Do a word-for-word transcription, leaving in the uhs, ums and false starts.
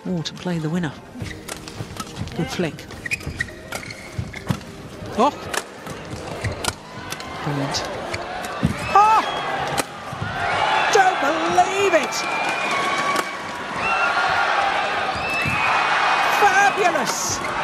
Oh, to play the winner. Good flick. Oh! Brilliant. Oh! Don't believe it! Fabulous!